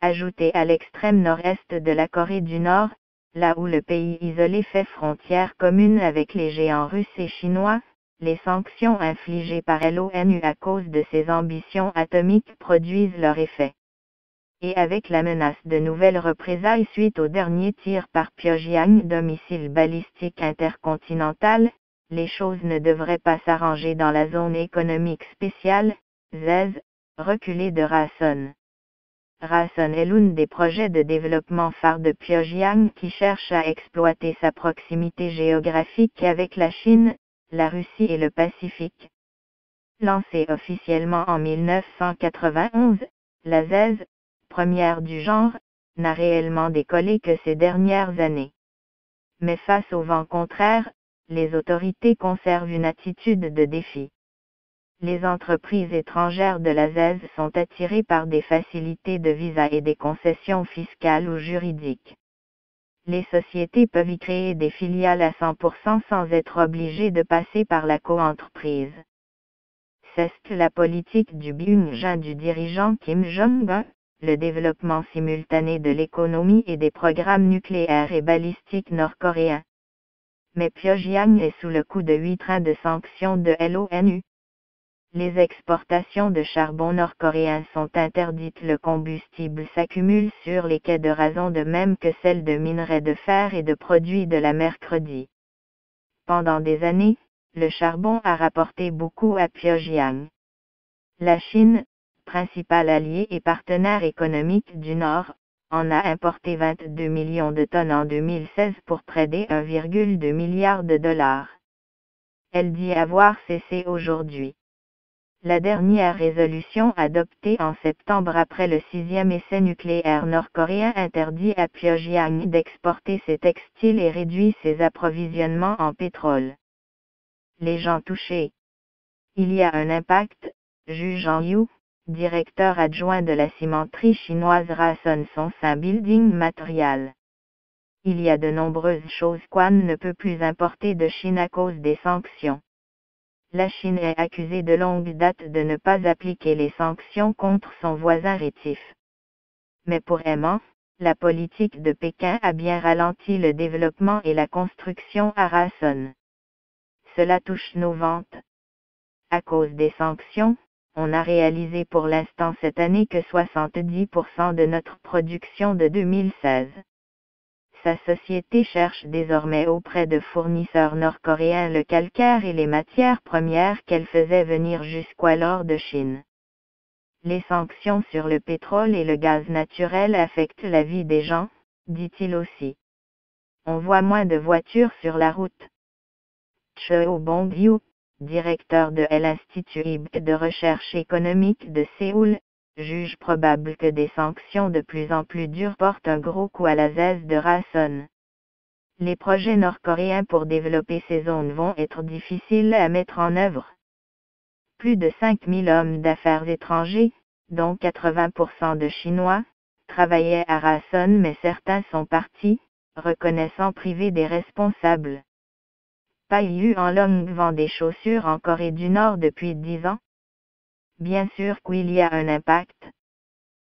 Ajouté à l'extrême nord-est de la Corée du Nord, là où le pays isolé fait frontière commune avec les géants russes et chinois, les sanctions infligées par l'ONU à cause de ses ambitions atomiques produisent leur effet. Et avec la menace de nouvelles représailles suite au dernier tir par Pyongyang d'un missile balistique intercontinental, les choses ne devraient pas s'arranger dans la zone économique spéciale, ZES, reculée de Rason. Rason est l'un des projets de développement phares de Pyongyang qui cherche à exploiter sa proximité géographique avec la Chine, la Russie et le Pacifique. Lancée officiellement en 1991, la ZES, première du genre, n'a réellement décollé que ces dernières années. Mais face au vent contraire, les autorités conservent une attitude de défi. Les entreprises étrangères de la ZES sont attirées par des facilités de visa et des concessions fiscales ou juridiques. Les sociétés peuvent y créer des filiales à 100% sans être obligées de passer par la coentreprise. C'est la politique du Pyongyang du dirigeant Kim Jong-un, le développement simultané de l'économie et des programmes nucléaires et balistiques nord-coréens. Mais Pyongyang est sous le coup de 8 trains de sanctions de l'ONU. Les exportations de charbon nord-coréen sont interdites. Le combustible s'accumule sur les quais de Rason de même que celles de minerais de fer et de produits de la mercredi. Pendant des années, le charbon a rapporté beaucoup à Pyongyang. La Chine, principal allié et partenaire économique du Nord, en a importé 22 millions de tonnes en 2016 pour près de 1,2 milliard de dollars. Elle dit avoir cessé aujourd'hui. La dernière résolution adoptée en septembre après le 6e essai nucléaire nord-coréen interdit à Pyongyang d'exporter ses textiles et réduit ses approvisionnements en pétrole. Les gens touchés. Il y a un impact, juge Zhang Yu, directeur adjoint de la cimenterie chinoise Rason Songsan Building Material. Il y a de nombreuses choses qu'on ne peut plus importer de Chine à cause des sanctions. La Chine est accusée de longue date de ne pas appliquer les sanctions contre son voisin rétif. Mais pour Aiman, la politique de Pékin a bien ralenti le développement et la construction à Rason. Cela touche nos ventes. À cause des sanctions, on a réalisé pour l'instant cette année que 70% de notre production de 2016. Sa société cherche désormais auprès de fournisseurs nord-coréens le calcaire et les matières premières qu'elle faisait venir jusqu'alors de Chine. Les sanctions sur le pétrole et le gaz naturel affectent la vie des gens, dit-il aussi. On voit moins de voitures sur la route. Cheo Bong-yu, directeur de l'Institut de recherche économique de Séoul, juge probable que des sanctions de plus en plus dures portent un gros coup à la ZES de Rason. Les projets nord-coréens pour développer ces zones vont être difficiles à mettre en œuvre. Plus de 5000 hommes d'affaires étrangers, dont 80% de Chinois, travaillaient à Rason mais certains sont partis, reconnaissant privé des responsables. Pai en Long vend des chaussures en Corée du Nord depuis 10 ans. Bien sûr qu'il y a un impact,